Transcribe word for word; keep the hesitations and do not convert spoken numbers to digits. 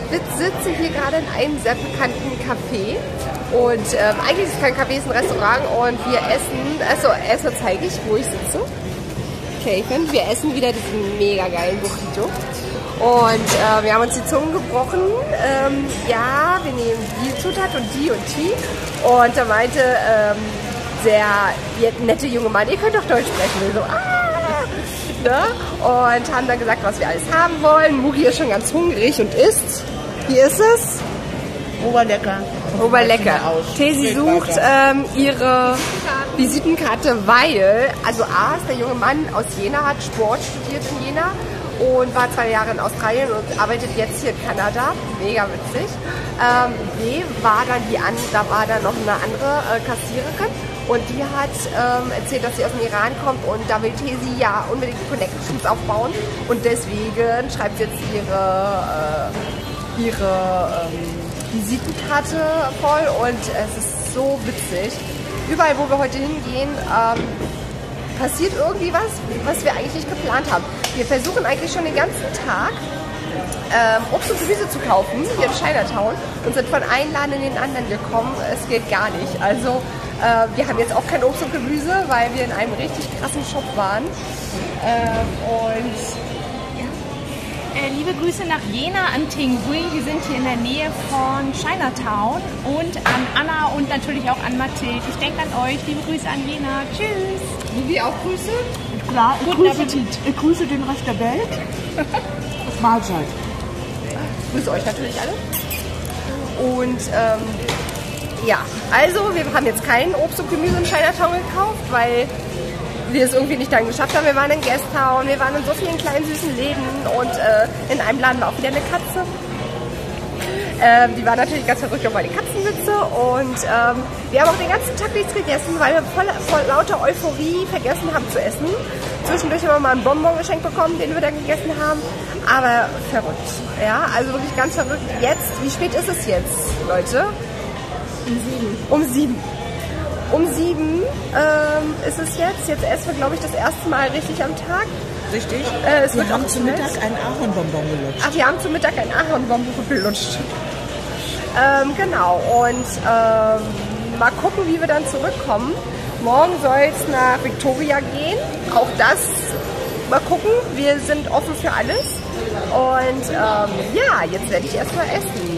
sitze hier gerade in einem sehr bekannten Café. Und ähm, eigentlich ist es kein Café, es ist ein Restaurant und wir essen, also erstmal zeige ich, wo ich sitze. Okay, wir essen wieder diesen mega geilen Burrito. Und äh, wir haben uns die Zungen gebrochen. Ähm, ja, wir nehmen die Zutat und die und die. Und da meinte ähm, der nette junge Mann, ihr könnt doch Deutsch sprechen. Wir so, ah! Ne? Und haben dann gesagt, was wir alles haben wollen. Mugi ist schon ganz hungrig und isst. Hier ist es. Oberlecker. Oberlecker. Tesi sucht ähm, ihre Visitenkarte, weil, also A, ist der junge Mann aus Jena, hat Sport studiert in Jena und war zwei Jahre in Australien und arbeitet jetzt hier in Kanada. Mega witzig. Ähm, B, war dann die an, da war dann noch eine andere äh, Kassiererin und die hat ähm, erzählt, dass sie aus dem Iran kommt und da will Tesi ja unbedingt Connections aufbauen und deswegen schreibt sie jetzt ihre, äh, ihre ähm, Visitenkarte voll und es ist so witzig. Überall, wo wir heute hingehen, ähm, passiert irgendwie was, was wir eigentlich nicht geplant haben. Wir versuchen eigentlich schon den ganzen Tag ähm, Obst und Gemüse zu kaufen, hier in Chinatown, und sind von einem Laden in den anderen gekommen. Es geht gar nicht. Also äh, wir haben jetzt auch kein Obst und Gemüse, weil wir in einem richtig krassen Shop waren. Ähm, und Äh, liebe Grüße nach Jena an Tinghui. Wir sind hier in der Nähe von Chinatown und an Anna und natürlich auch an Mathilde. Ich denke an euch. Liebe Grüße an Jena. Tschüss. Mugi auch Grüße? Klar, ich Guten grüße, Appetit. ich grüße den Rest der Welt. Mahlzeit. Ich grüße euch natürlich alle. Und ähm, ja, also wir haben jetzt kein Obst und Gemüse in Chinatown gekauft, weil wir es irgendwie nicht dann geschafft haben. Wir waren in Guesttown, wir waren in so vielen kleinen süßen Läden und äh, in einem Laden war auch wieder eine Katze. Ähm, die war natürlich ganz verrückt auf meine Katzenwitze und ähm, wir haben auch den ganzen Tag nichts gegessen, weil wir voll, voll lauter Euphorie vergessen haben zu essen. Zwischendurch haben wir mal einen Bonbon geschenkt bekommen, den wir dann gegessen haben, aber verrückt. Ja, also wirklich ganz verrückt. Jetzt, wie spät ist es jetzt, Leute? Um sieben. Um sieben. Um sieben ähm, ist es jetzt. Jetzt essen wir, glaube ich, das erste Mal richtig am Tag. Richtig. Äh, es wir wird haben auch zum schnell. Mittag ein Ahornbonbon gelutscht. Ach, wir haben zum Mittag ein Ahornbonbon gelutscht. Ähm, genau. Und ähm, mal gucken, wie wir dann zurückkommen. Morgen soll es nach Victoria gehen. Auch das mal gucken. Wir sind offen für alles. Und ähm, ja, jetzt werde ich erstmal essen.